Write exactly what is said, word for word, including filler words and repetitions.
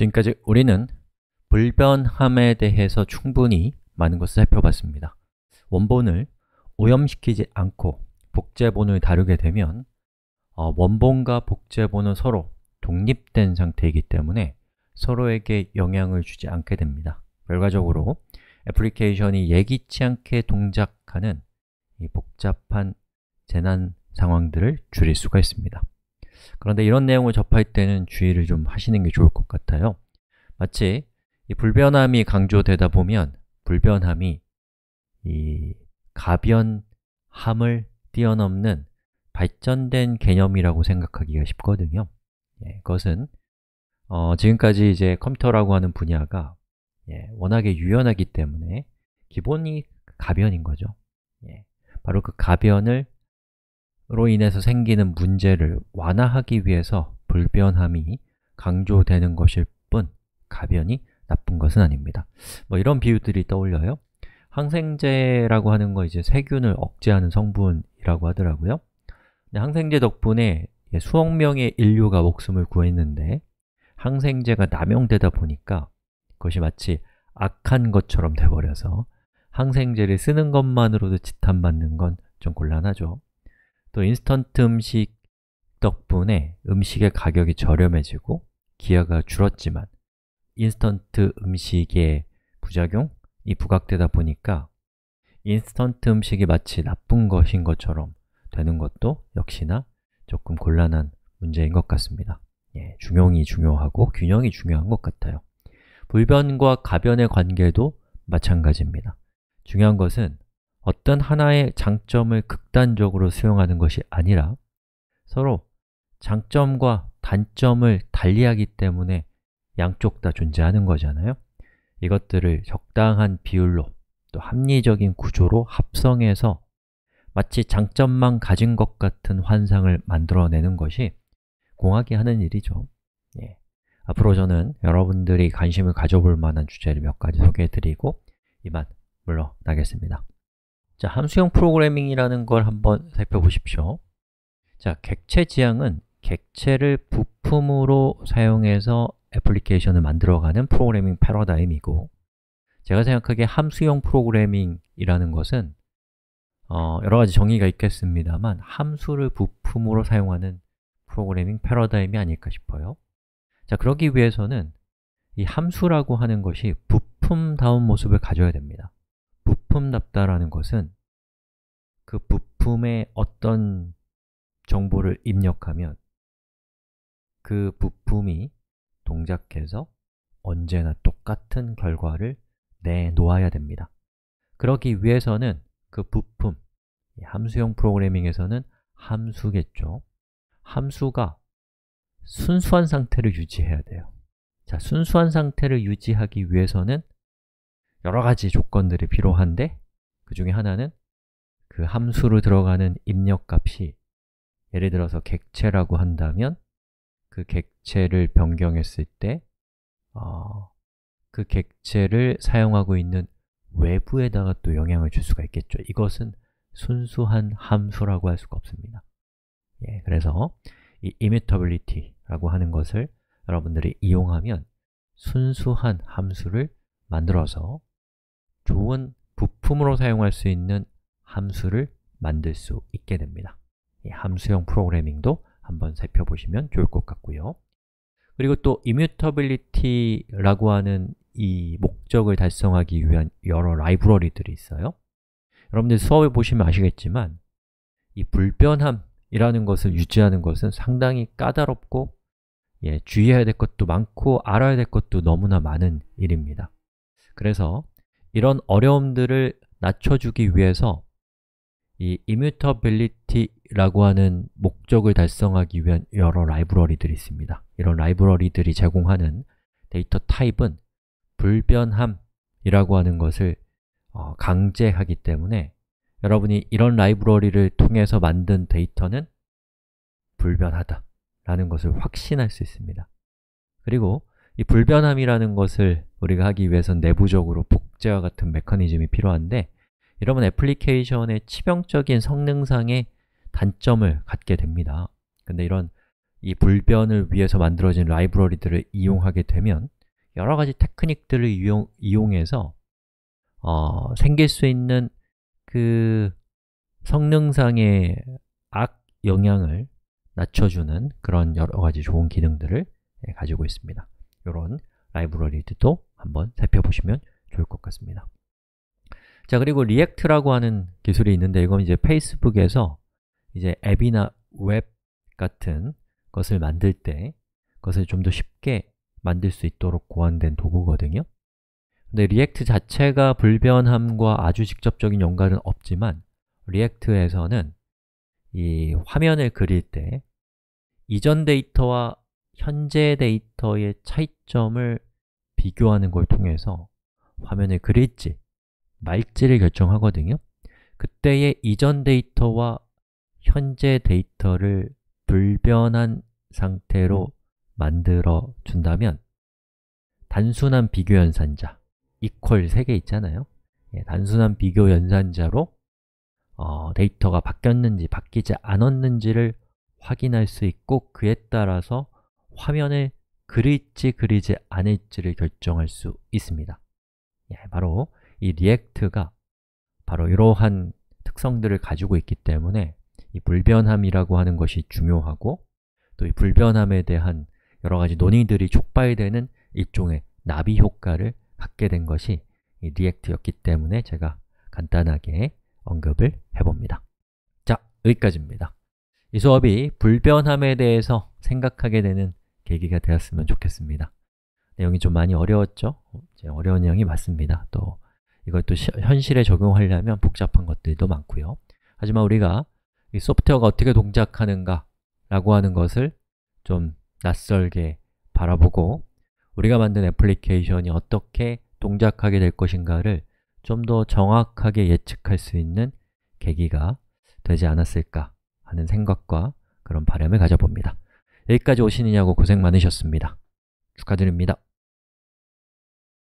지금까지 우리는 불변함에 대해서 충분히 많은 것을 살펴봤습니다. 원본을 오염시키지 않고 복제본을 다루게 되면 어, 원본과 복제본은 서로 독립된 상태이기 때문에 서로에게 영향을 주지 않게 됩니다. 결과적으로 애플리케이션이 예기치 않게 동작하는 이 복잡한 재난 상황들을 줄일 수가 있습니다. 그런데 이런 내용을 접할 때는 주의를 좀 하시는 게 좋을 것 같아요. 마치 이 불변함이 강조되다 보면 불변함이 이 가변함을 뛰어넘는 발전된 개념이라고 생각하기가 쉽거든요. 예, 그것은 어, 지금까지 이제 컴퓨터라고 하는 분야가 예, 워낙에 유연하기 때문에 기본이 가변인 거죠. 예, 바로 그 가변을 로 인해서 생기는 문제를 완화하기 위해서 불변함이 강조되는 것일 뿐 가변이 나쁜 것은 아닙니다. 뭐 이런 비유들이 떠올려요. 항생제라고 하는 거 이제 세균을 억제하는 성분이라고 하더라고요. 근데 항생제 덕분에 수억 명의 인류가 목숨을 구했는데 항생제가 남용되다 보니까 그것이 마치 악한 것처럼 돼버려서 항생제를 쓰는 것만으로도 지탄받는 건 좀 곤란하죠. 또 인스턴트 음식 덕분에 음식의 가격이 저렴해지고 기여가 줄었지만 인스턴트 음식의 부작용이 부각되다 보니까 인스턴트 음식이 마치 나쁜 것인 것처럼 되는 것도 역시나 조금 곤란한 문제인 것 같습니다. 예, 중용이 중요하고 균형이 중요한 것 같아요. 불변과 가변의 관계도 마찬가지입니다. 중요한 것은 어떤 하나의 장점을 극단적으로 수용하는 것이 아니라 서로 장점과 단점을 달리하기 때문에 양쪽 다 존재하는 거잖아요. 이것들을 적당한 비율로 또 합리적인 구조로 합성해서 마치 장점만 가진 것 같은 환상을 만들어내는 것이 공학이 하는 일이죠. 예. 앞으로 저는 여러분들이 관심을 가져볼 만한 주제를 몇 가지 소개해드리고 이만 물러나겠습니다. 자, 함수형 프로그래밍이라는 걸 한번 살펴보십시오. 자, 객체 지향은 객체를 부품으로 사용해서 애플리케이션을 만들어가는 프로그래밍 패러다임이고 제가 생각하기에 함수형 프로그래밍이라는 것은 어, 여러 가지 정의가 있겠습니다만 함수를 부품으로 사용하는 프로그래밍 패러다임이 아닐까 싶어요. 자, 그러기 위해서는 이 함수라고 하는 것이 부품다운 모습을 가져야 됩니다. 부품답다라는 것은 그 부품에 어떤 정보를 입력하면 그 부품이 동작해서 언제나 똑같은 결과를 내놓아야 됩니다. 그러기 위해서는 그 부품, 함수형 프로그래밍에서는 함수겠죠. 함수가 순수한 상태를 유지해야 돼요. 자, 순수한 상태를 유지하기 위해서는 여러 가지 조건들이 필요한데 그 중에 하나는 그 함수로 들어가는 입력값이 예를 들어서 객체라고 한다면 그 객체를 변경했을 때 어, 그 객체를 사용하고 있는 외부에다가 또 영향을 줄 수가 있겠죠. 이것은 순수한 함수라고 할 수가 없습니다. 예, 그래서 이 immutability라고 하는 것을 여러분들이 이용하면 순수한 함수를 만들어서 좋은 부품으로 사용할 수 있는 함수를 만들 수 있게 됩니다. 이 함수형 프로그래밍도 한번 살펴보시면 좋을 것 같고요. 그리고 또 immutability라고 하는 이 목적을 달성하기 위한 여러 라이브러리들이 있어요. 여러분들 수업을 보시면 아시겠지만 이 불변함이라는 것을 유지하는 것은 상당히 까다롭고 예, 주의해야 될 것도 많고 알아야 될 것도 너무나 많은 일입니다. 그래서 이런 어려움들을 낮춰주기 위해서 이 immutability라고 하는 목적을 달성하기 위한 여러 라이브러리들이 있습니다. 이런 라이브러리들이 제공하는 데이터 타입은 불변함이라고 하는 것을 어, 강제하기 때문에 여러분이 이런 라이브러리를 통해서 만든 데이터는 불변하다 라는 것을 확신할 수 있습니다. 그리고 이 불변함이라는 것을 우리가 하기 위해서는 내부적으로 복제와 같은 메커니즘이 필요한데 이러면 애플리케이션의 치명적인 성능상의 단점을 갖게 됩니다. 근데 이런 이 불변을 위해서 만들어진 라이브러리들을 이용하게 되면 여러 가지 테크닉들을 이용, 이용해서 어, 생길 수 있는 그 성능상의 악 영향을 낮춰주는 그런 여러 가지 좋은 기능들을 가지고 있습니다. 이런 라이브러리들도 한번 살펴보시면 좋을 것 같습니다. 자, 그리고 리액트라고 하는 기술이 있는데 이건 이제 페이스북에서 이제 앱이나 웹 같은 것을 만들 때 그것을 좀 더 쉽게 만들 수 있도록 고안된 도구거든요. 근데 리액트 자체가 불변함과 아주 직접적인 연관은 없지만 리액트에서는 이 화면을 그릴 때 이전 데이터와 현재 데이터의 차이점을 비교하는 걸 통해서 화면을 그릴지 말지를 결정하거든요. 그때의 이전 데이터와 현재 데이터를 불변한 상태로 만들어 준다면 단순한 비교 연산자, equal 세 개 있잖아요. 예, 단순한 비교 연산자로 어, 데이터가 바뀌었는지 바뀌지 않았는지를 확인할 수 있고 그에 따라서 화면을 그릴지 그리지 않을지를 결정할 수 있습니다. 예, 바로 이 리액트가 바로 이러한 특성들을 가지고 있기 때문에 이 불변함이라고 하는 것이 중요하고 또 이 불변함에 대한 여러 가지 논의들이 촉발되는 일종의 나비 효과를 갖게 된 것이 이 리액트였기 때문에 제가 간단하게 언급을 해봅니다. 자, 여기까지입니다. 이 수업이 불변함에 대해서 생각하게 되는 계기가 되었으면 좋겠습니다. 내용이 좀 많이 어려웠죠? 어려운 내용이 맞습니다. 또 이것도 시, 현실에 적용하려면 복잡한 것들도 많고요. 하지만 우리가 이 소프트웨어가 어떻게 동작하는가 라고 하는 것을 좀 낯설게 바라보고 우리가 만든 애플리케이션이 어떻게 동작하게 될 것인가를 좀 더 정확하게 예측할 수 있는 계기가 되지 않았을까 하는 생각과 그런 바람을 가져봅니다. 여기까지 오시느냐고 고생 많으셨습니다. 축하드립니다.